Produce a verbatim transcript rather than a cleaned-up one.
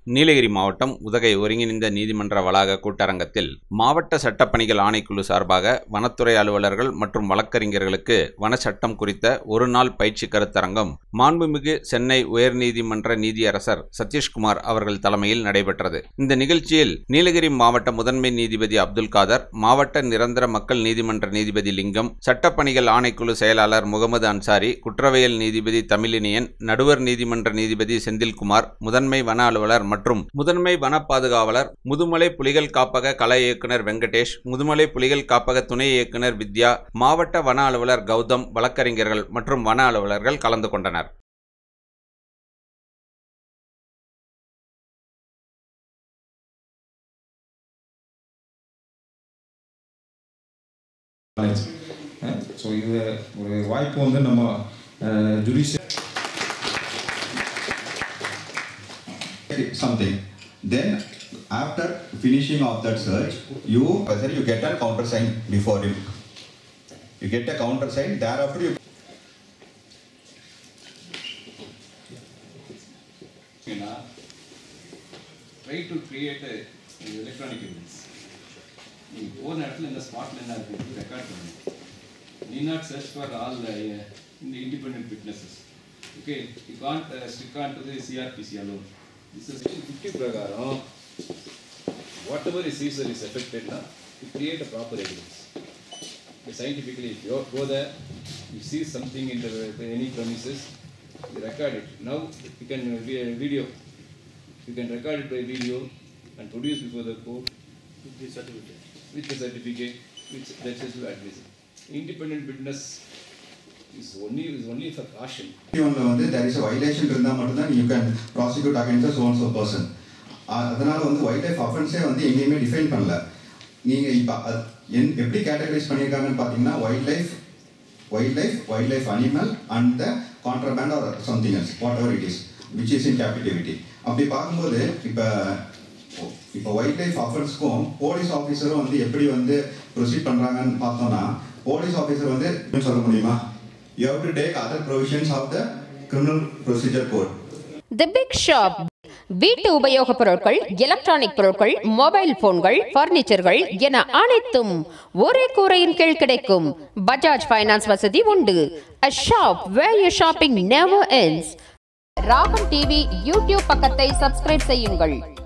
நீலகிரி மாவட்டம் உதகை ஒருங்கிணைந்த நீதிமன்ற வளாக கூட்டரங்கத்தில் மாவட்ட சட்டப்பணிகள் ஆணைக்குழு சார்பாக வனத்துறை அலுவலர்கள் மற்றும் வழக்கறிஞர்களுக்கு வன சட்டம் குறித்த ஒரு நாள் பயிற்சி கருத்தரங்கம் மாண்புமிகு சென்னை உயர்நீதிமன்ற நீதியரசர் சதீஷ்குமார் அவர்கள் தலைமையில் நடைபெற்றது. இந்த நிகழ்ச்சியில் நீலகிரி மாவட்ட முதன்மை நீதிபதி அப்துல் காதர், மாவட்ட நிரந்தர மக்கள் நீதிமன்ற நீதிபதி லிங்கம், சட்டப்பணிகள் ஆணைக்குழு செயலாளர் முகமது அன்சாரி, குற்றவியல் நீதிபதி தமிழினியன், நடுவர் நீதிமன்ற நீதிபதி செந்தில்குமார், முதன்மை வன அலுவலர் மற்றும் முதன்மை வன பாதுகாவலர், முதுமலை புலிகள் காப்பக கலை இயக்குனர் வெங்கடேஷ், முதுமலை புலிகள் காப்பக துணை இயக்குனர் வித்யா, மாவட்ட வன அலுவலர் கௌதம், வழக்கறிஞர்கள் மற்றும் வன அலுவலர்கள் கலந்து கொண்டனர். ஸோ இது ஒரு வாய்ப்பு வந்து நம்ம judicial something, then after finishing of that search, you whether you get a countersign before you you get a countersign, thereafter you try to create a electronic evidence. You go and in the spot and record them. Need not search for all the uh, independent witnesses. Okay, you can't uh, stick on to the C R P C alone. This is fifty pragaram. Whatever is seizure is affected now, to create a proper evidence. Okay, scientifically, if you go there, you see something in the, the any premises, you record it. Now you can be a video. You can record it by video and produce before the court with the certificate. With the certificate, which legislative to advise. Independent witness is only is only for caution. There is a violation இருந்தா மட்டும் தான் you can prosecute against a so and so person. அதனால வந்து wild life ஆஃபென்ஸே வந்து எங்கேயுமே define பண்ணல. நீங்க இப்போ எப்படி கேட்டகரைஸ் பண்ணியிருக்காங்கன்னு பார்த்தீங்கன்னா wildlife wildlife wildlife animal and the contraband or something else whatever it is which is in captivity. அப்படி பார்க்கும்போது இப்போ இப்போ வைல்ட் லைஃப் ஆஃபென்ஸ்க்கும் போலீஸ் ஆஃபீஸரும் வந்து எப்படி வந்து ப்ரொசீட் பண்ணுறாங்கன்னு பார்த்தோம்னா, போலீஸ் ஆஃபீஸர் வந்து சொல்ல முடியுமா, you have to take other provisions of the criminal procedure code. The Big Shop. வீட்டு உபயோகப் பொருட்கள், எலக்ட்ரானிக் பொருட்கள், மொபைல் போன்கள், பர்னிச்சர்கள் என அனைத்தும் ஒரே கூரையின் கீழ் கிடைக்கும். பஜாஜ் ஃபைனான்ஸ் வசதி உண்டு. A shop where your shopping never ends. Raagam TV YouTube பக்கத்தை சப்ஸ்கிரைப் செய்யுங்கள்.